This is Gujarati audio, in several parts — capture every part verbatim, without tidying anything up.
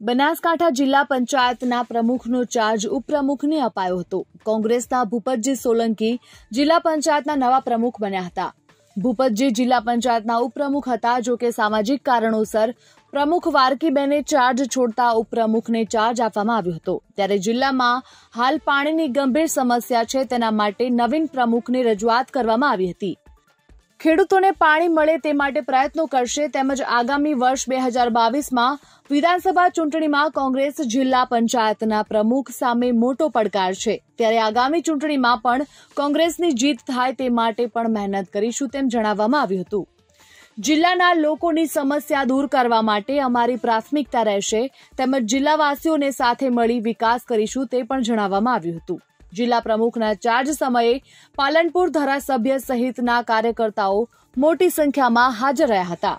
બનાસકાંઠા જિલ્લા પંચાયતના પ્રમુખનો ચાર્જ ઉપપ્રમુખને અપાયો હતો। કોંગ્રેસના ભૂપતજી સોલંકી જિલ્લા પંચાયતના નવા પ્રમુખ બન્યા હતા। ભૂપતજી જિલ્લા પંચાયતના ઉપપ્રમુખ હતા, જો કે સામાજિક કારણોસર પ્રમુખ વારકીબેને ચાર્જ છોડતા ઉપપ્રમુખને ચાર્જ આપવામાં આવ્યો હતો। ત્યારે જિલ્લામાં હાલ પાણીની ગંભીર સમસ્યા છે, તેના માટે નવીન પ્રમુખને રજૂઆત કરવામાં આવી હતી। ખેડૂતોને પાણી મળે તે માટે પ્રયત્નો કરશે, તેમજ આગામી વર્ષ બે હજાર બાવીસમાં વિધાનસભા ચૂંટણીમાં કોંગ્રેસ જિલ્લા પંચાયતના પ્રમુખ સામે મોટો પડકાર છે। ત્યારે આગામી ચૂંટણીમાં પણ કોંગ્રેસની જીત થાય તે માટે પણ મહેનત કરીશું તેમ જણાવવામાં આવ્યું હતું। જિલ્લાના લોકોની સમસ્યા દૂર કરવા માટે અમારી પ્રાથમિકતા રહેશે, તેમજ જિલ્લાવાસીઓને સાથે મળી વિકાસ કરીશું તે પણ જણાવવામાં આવ્યું હતું। જિલ્લા પ્રમુખના ચાર્જ સમયે પાલનપુર ધારાસભ્ય સહિતના કાર્યકર્તાઓ મોટી સંખ્યામાં હાજર રહ્યા હતા।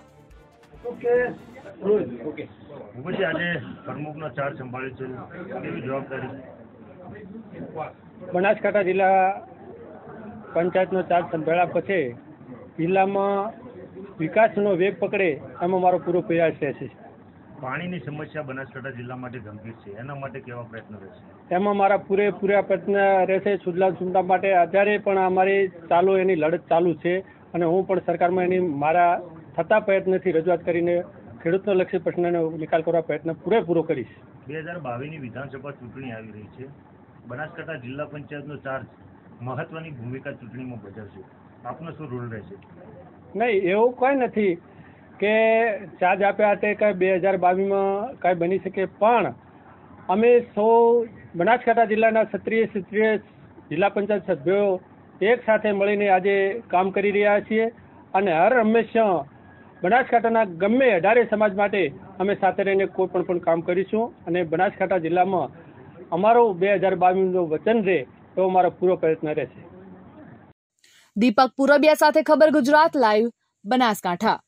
બનાસકાંઠા જિલ્લા પંચાયતનો ચાર્જ સંભાળ્યા પછી જિલ્લામાં વિકાસનો વેગ પકડે એમાં મારો પૂરો પ્રયાસ રહેશે। પાણીની સમસ્યા બનાસકાંઠા જિલ્લા માટે ગંભીર છે, એના માટે કેવા પ્રયત્નો રહેશે? એમાં મારા પૂરેપૂરા પ્રયત્ન રહેશે। સુજલામ સુફલામ માટે અત્યારે પણ અમારી ચાલુ એની લડત ચાલુ છે અને હું પણ સરકારમાં એની મારા થતા પ્રયત્નથી રજૂઆત કરીને ખેડૂતનો લક્ષી પ્રશ્નનો નિકાલ કરવા પ્રયત્ન પૂરેપૂરો કરીશ। બે હજાર બાવીસની વિધાનસભા ચૂંટણી આવી રહી છે। બનાસકાંઠા જિલ્લા પંચાયતનો ચાર્જ મહત્વની ભૂમિકા ચૂંટણીમાં ભજવશે, આપનો શું રોલ રહેશે? નહીં, એવું કંઈ નથી કે ચાર્જ આપ્યા તે કાંઈ બે હજાર બાવીસમાં કાંઈ બની શકે, પણ અમે સૌ બનાસકાંઠા જિલ્લાના ક્ષત્રિય ક્ષત્રિય જિલ્લા પંચાયત સભ્યો એક સાથે મળીને આજે કામ કરી રહ્યા છીએ અને હર હંમેશા બનાસકાંઠાના ગમે અઢારે સમાજ માટે અમે સાથે રહીને કોઈ પણ પણ કામ કરીશું અને બનાસકાંઠા જિલ્લામાં અમારો બે હજાર બાવીસનું વચન રહે એવો મારો પૂરો પ્રયત્ન રહેશે। દીપક પુરબિયા સાથે ખબર ગુજરાત લાઈવ, બનાસકાંઠા।